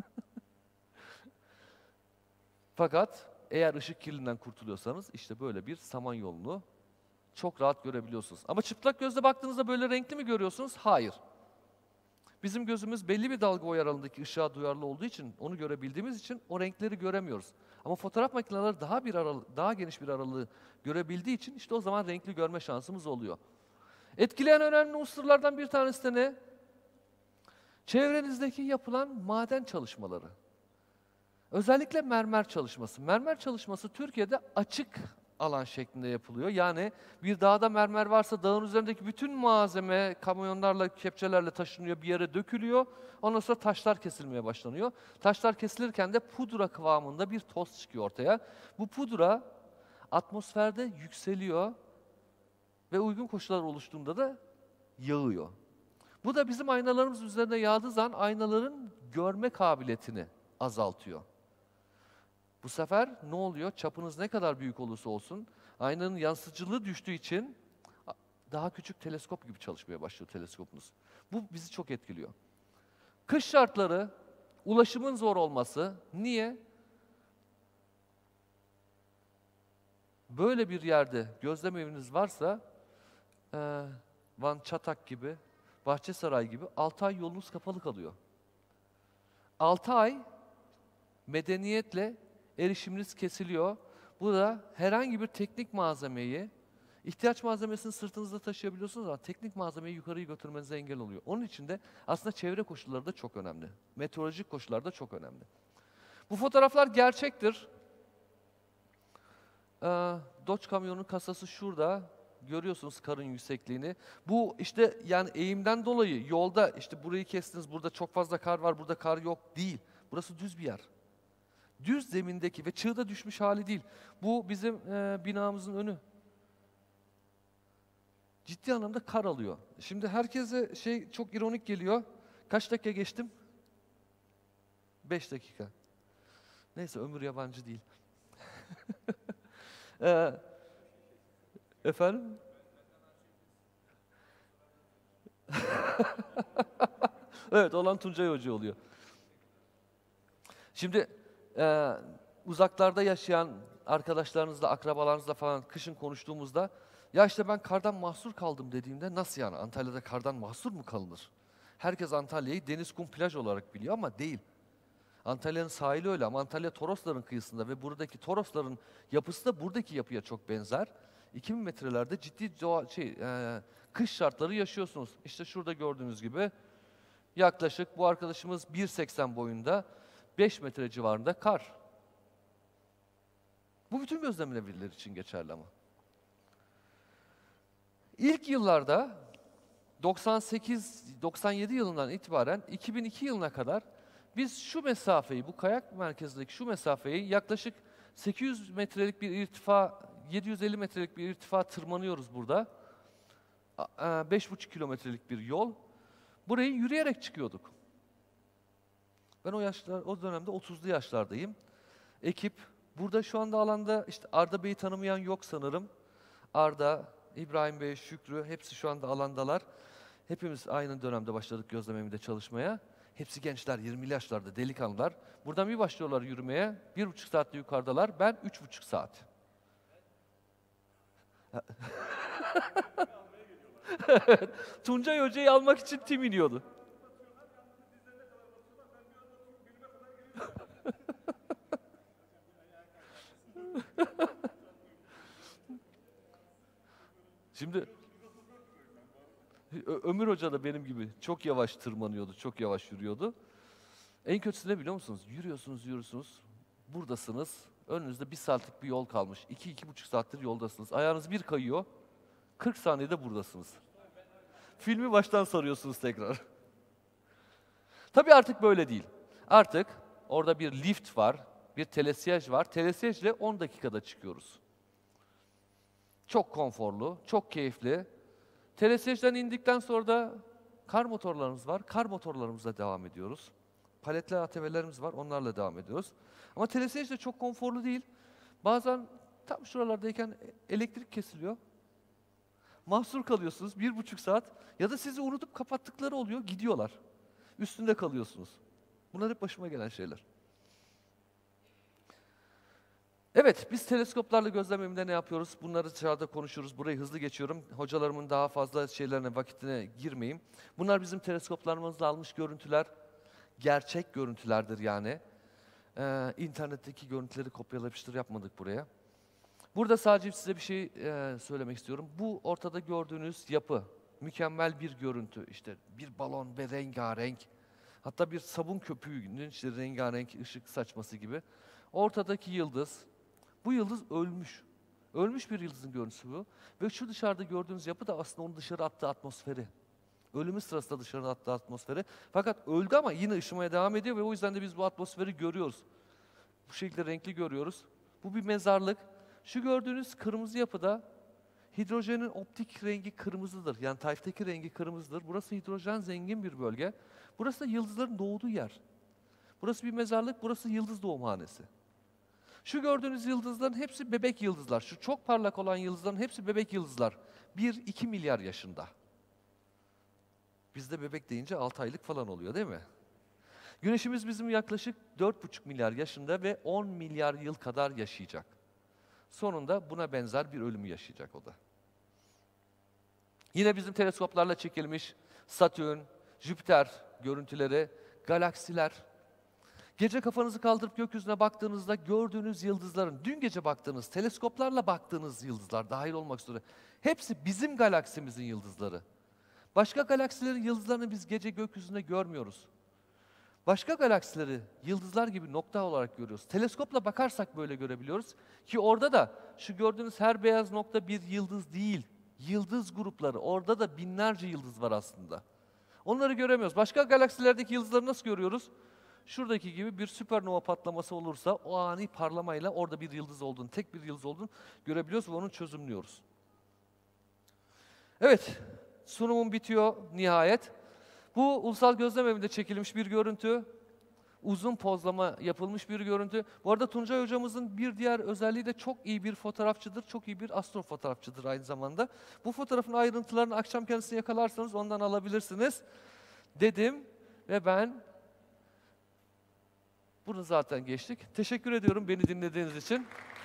Speaker 1: Fakat eğer ışık kirliliğinden kurtuluyorsanız işte böyle bir samanyolunu çok rahat görebiliyorsunuz. Ama çıplak gözle baktığınızda böyle renkli mi görüyorsunuz? Hayır. Bizim gözümüz belli bir dalga boyu aralığındaki ışığa duyarlı olduğu için, onu görebildiğimiz için o renkleri göremiyoruz. Ama fotoğraf makineleri daha bir aralık, daha geniş bir aralığı görebildiği için işte o zaman renkli görme şansımız oluyor. Etkileyen önemli unsurlardan bir tanesi de ne? Çevrenizdeki yapılan maden çalışmaları. Özellikle mermer çalışması. Mermer çalışması Türkiye'de açık alan şeklinde yapılıyor. Yani bir dağda mermer varsa dağın üzerindeki bütün malzeme kamyonlarla, kepçelerle taşınıyor, bir yere dökülüyor. Ondan sonra taşlar kesilmeye başlanıyor. Taşlar kesilirken de pudra kıvamında bir toz çıkıyor ortaya. Bu pudra atmosferde yükseliyor ve uygun koşullar oluştuğunda da yağıyor. Bu da bizim aynalarımız üzerine yağdığı zaman aynaların görme kabiliyetini azaltıyor. Bu sefer ne oluyor? Çapınız ne kadar büyük olursa olsun, aynanın yansıtıcılığı düştüğü için daha küçük teleskop gibi çalışmaya başlıyor teleskopunuz. Bu bizi çok etkiliyor. Kış şartları, ulaşımın zor olması. Niye? Böyle bir yerde gözlem eviniz varsa, e, Van Çatak gibi, Bahçesaray gibi altı ay yolunuz kapalı kalıyor. altı ay medeniyetle erişiminiz kesiliyor. Bu da herhangi bir teknik malzemeyi, ihtiyaç malzemesini sırtınızda taşıyabiliyorsunuz ama teknik malzemeyi yukarıya götürmenize engel oluyor. Onun için de aslında çevre koşulları da çok önemli. Meteorolojik koşullar da çok önemli. Bu fotoğraflar gerçektir. Ee, Dodge kamyonun kasası şurada. Görüyorsunuz karın yüksekliğini. Bu işte yani eğimden dolayı yolda işte burayı kestiniz, burada çok fazla kar var, burada kar yok değil. Burası düz bir yer. Düz zemindeki ve çığda düşmüş hali değil. Bu bizim e, binamızın önü. Ciddi anlamda kar alıyor. Şimdi herkese şey çok ironik geliyor. Kaç dakika geçtim? Beş dakika. Neyse ömür yabancı değil. ee, efendim? Evet, olan Tuncay Hoca oluyor. Şimdi e, uzaklarda yaşayan arkadaşlarınızla, akrabalarınızla falan kışın konuştuğumuzda ya işte ben kardan mahsur kaldım dediğimde nasıl yani Antalya'da kardan mahsur mu kalınır? Herkes Antalya'yı deniz, kum, plaj olarak biliyor ama değil. Antalya'nın sahili öyle ama Antalya Torosların kıyısında ve buradaki Torosların yapısı da buradaki yapıya çok benzer. iki bin metrelerde ciddi doğa, şey, e, kış şartları yaşıyorsunuz. İşte şurada gördüğünüz gibi yaklaşık bu arkadaşımız bir seksen boyunda, beş metre civarında kar. Bu bütün gözlemlenebilir için geçerli ama. İlk yıllarda doksan sekiz doksan yedi yılından itibaren iki bin iki yılına kadar biz şu mesafeyi, bu kayak merkezindeki şu mesafeyi yaklaşık sekiz yüz metrelik bir irtifa, yedi yüz elli metrelik bir irtifa tırmanıyoruz burada. beş buçuk kilometrelik bir yol. Burayı yürüyerek çıkıyorduk. Ben o yaşlar, o dönemde otuzlu yaşlardayım. Ekip, burada şu anda alanda işte Arda Bey'i tanımayan yok sanırım. Arda, İbrahim Bey, Şükrü hepsi şu anda alandalar. Hepimiz aynı dönemde başladık gözlememide çalışmaya. Hepsi gençler, yirmili yaşlarda, delikanlılar. Buradan bir başlıyorlar yürümeye, bir buçuk saatte yukarıdalar. Ben üç buçuk saat. Tuncay Hoca'yı almak için tim iniyordu. Şimdi Ö- Ömür Hoca da benim gibi çok yavaş tırmanıyordu, çok yavaş yürüyordu. En kötüsü ne biliyor musunuz? Yürüyorsunuz, yürüyorsunuz, buradasınız, önünüzde bir saatlik bir yol kalmış. İki, iki buçuk saattir yoldasınız. Ayağınız bir kayıyor, kırk saniyede buradasınız. Filmi baştan sarıyorsunuz tekrar. Tabii artık böyle değil. Artık orada bir lift var, bir telesiyaj var. Telesiyajle on dakikada çıkıyoruz. Çok konforlu, çok keyifli. Telesiyajdan indikten sonra da kar motorlarımız var. Kar motorlarımızla devam ediyoruz. Paletli A T V'lerimiz var, onlarla devam ediyoruz. Ama telesiyaj de çok konforlu değil. Bazen tam şuralardayken elektrik kesiliyor. Mahsur kalıyorsunuz bir buçuk saat ya da sizi unutup kapattıkları oluyor, gidiyorlar. Üstünde kalıyorsunuz. Bunlar hep başıma gelen şeyler. Evet, biz teleskoplarla gözlememinde ne yapıyoruz? Bunları dışarıda konuşuruz. Burayı hızlı geçiyorum. Hocalarımın daha fazla şeylerine, vakitine girmeyeyim. Bunlar bizim teleskoplarımızla almış görüntüler. Gerçek görüntülerdir yani. Ee, internetteki görüntüleri kopyala yapıştır yapmadık buraya. Burada sadece size bir şey e, söylemek istiyorum. Bu ortada gördüğünüz yapı, mükemmel bir görüntü. İşte bir balon ve rengarenk. Hatta bir sabun köpüğünün işte rengarenk ışık saçması gibi. Ortadaki yıldız, bu yıldız ölmüş. Ölmüş bir yıldızın görüntüsü bu. Ve şu dışarıda gördüğünüz yapı da aslında onun dışarı attığı atmosferi. Ölümü sırasında dışarı attığı atmosferi. Fakat öldü ama yine ışımaya devam ediyor ve o yüzden de biz bu atmosferi görüyoruz. Bu şekilde renkli görüyoruz. Bu bir mezarlık. Şu gördüğünüz kırmızı yapıda hidrojenin optik rengi kırmızıdır. Yani tayftaki rengi kırmızıdır. Burası hidrojen zengin bir bölge. Burası da yıldızların doğduğu yer. Burası bir mezarlık, burası yıldız doğumhanesi. Şu gördüğünüz yıldızların hepsi bebek yıldızlar. Şu çok parlak olan yıldızların hepsi bebek yıldızlar. bir iki milyar yaşında. Bizde bebek deyince altı aylık falan oluyor değil mi? Güneşimiz bizim yaklaşık dört buçuk milyar yaşında ve on milyar yıl kadar yaşayacak. Sonunda buna benzer bir ölümü yaşayacak o da. Yine bizim teleskoplarla çekilmiş Satürn, Jüpiter görüntüleri, galaksiler. Gece kafanızı kaldırıp gökyüzüne baktığınızda gördüğünüz yıldızların, dün gece baktığınız, teleskoplarla baktığınız yıldızlar dahil olmak üzere, hepsi bizim galaksimizin yıldızları. Başka galaksilerin yıldızlarını biz gece gökyüzünde görmüyoruz. Başka galaksileri yıldızlar gibi nokta olarak görüyoruz. Teleskopla bakarsak böyle görebiliyoruz. Ki orada da şu gördüğünüz her beyaz nokta bir yıldız değil. Yıldız grupları. Orada da binlerce yıldız var aslında. Onları göremiyoruz. Başka galaksilerdeki yıldızları nasıl görüyoruz? Şuradaki gibi bir süpernova patlaması olursa o ani parlamayla orada bir yıldız olduğunu, tek bir yıldız olduğunu görebiliyoruz ve onu çözümlüyoruz. Evet, sunumum bitiyor nihayet. Bu Ulusal Gözlem Evi'nde çekilmiş bir görüntü. Uzun pozlama yapılmış bir görüntü. Bu arada Tuncay hocamızın bir diğer özelliği de çok iyi bir fotoğrafçıdır. Çok iyi bir astrofotoğrafçıdır aynı zamanda. Bu fotoğrafın ayrıntılarını akşam kendisini yakalarsanız ondan alabilirsiniz dedim ve ben bunu zaten geçtik. Teşekkür ediyorum beni dinlediğiniz için.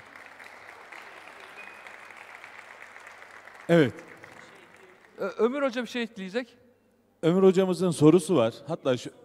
Speaker 2: Evet.
Speaker 1: Ö- Ömür Hoca bir şey ekleyecek.
Speaker 2: Ömür hocamızın sorusu var. Hatta şu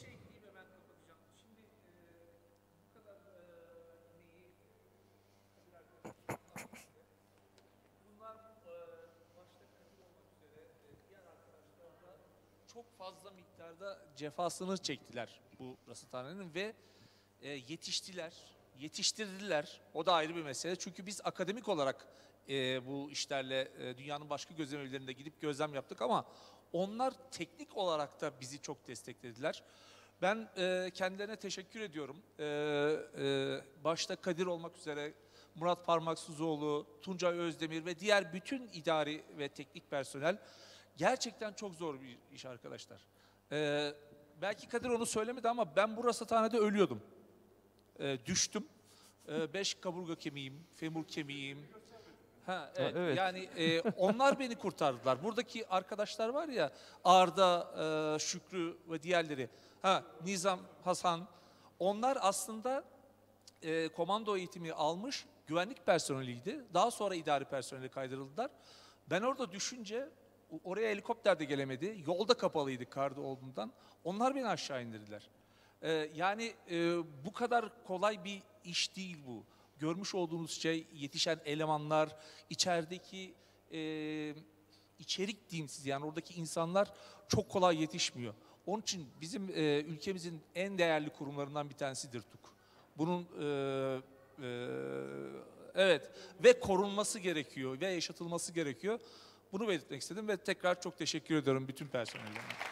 Speaker 3: çok fazla miktarda cefasını çektiler bu rasathanenin ve e, yetiştiler, yetiştirdiler. O da ayrı bir mesele. Çünkü biz akademik olarak e, bu işlerle e, dünyanın başka gözlem evlerinde gidip gözlem yaptık ama onlar teknik olarak da bizi çok desteklediler. Ben e, kendilerine teşekkür ediyorum. E, e, başta Kadir olmak üzere Murat Parmaksuzoğlu, Tuncay Özdemir ve diğer bütün idari ve teknik personel gerçekten çok zor bir iş arkadaşlar. Ee, belki Kadir onu söylemedi ama ben bu rasathanede ölüyordum. Ee, düştüm. Ee, beş kaburga kemiğim, femur kemiğim. Ha, evet.
Speaker 1: Ha, evet.
Speaker 3: Yani e, onlar beni kurtardılar. Buradaki arkadaşlar var ya Arda, e, Şükrü ve diğerleri. Ha, Nizam, Hasan. Onlar aslında e, komando eğitimi almış güvenlik personeliydi. Daha sonra idari personele kaydırıldılar. Ben orada düşünce oraya helikopter de gelemedi. Yolda kapalıydı karda olduğundan. Onlar beni aşağı indirdiler. Ee, yani e, bu kadar kolay bir iş değil bu. Görmüş olduğunuz şey yetişen elemanlar, içerideki e, içerik diyeyim size yani oradaki insanlar çok kolay yetişmiyor. Onun için bizim e, ülkemizin en değerli kurumlarından bir tanesidir T U K. Bunun e, e, evet ve korunması gerekiyor ve yaşatılması gerekiyor. Bunu belirtmek istedim ve tekrar çok teşekkür ediyorum bütün personellerine.